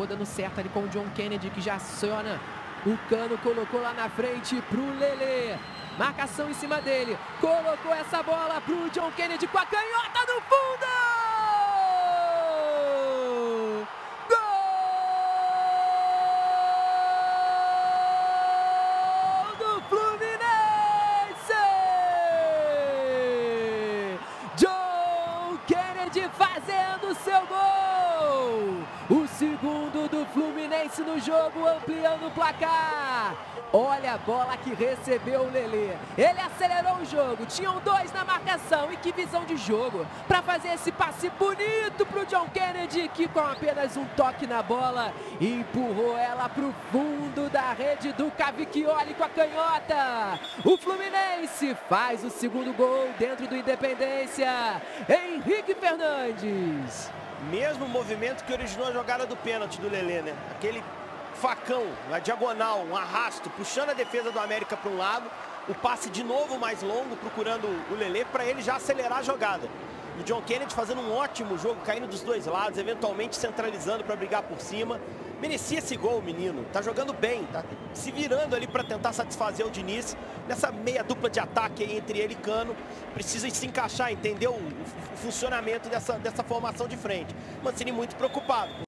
acabou dando certo ali com o John Kennedy, que já aciona. O Cano colocou lá na frente pro Lelê. Marcação em cima dele. Colocou essa bola pro John Kennedy com a canhota no fundo! Gol do Fluminense! John Kennedy fazendo seu gol! O segundo do Fluminense no jogo, ampliando o placar. Olha a bola que recebeu o Lelê. Ele acelerou o jogo, tinham dois na marcação. E que visão de jogo para fazer esse passe bonito pro John Kennedy, que com apenas um toque na bola, empurrou ela pro fundo da rede do Cavicchioli com a canhota. O Fluminense faz o segundo gol dentro do Independência. Henrique Fernandes. Mesmo movimento que originou a jogada do pênalti do Lelê, né? Aquele facão, uma diagonal, um arrasto, puxando a defesa do América para um lado. O passe de novo mais longo, procurando o Lelê para ele já acelerar a jogada. O John Kennedy fazendo um ótimo jogo, caindo dos dois lados, eventualmente centralizando para brigar por cima. Merecia esse gol, o menino. Tá jogando bem, tá se virando ali para tentar satisfazer o Diniz. Nessa meia dupla de ataque aí entre ele e Cano. Precisa se encaixar, entender o funcionamento dessa formação de frente. Mancini muito preocupado.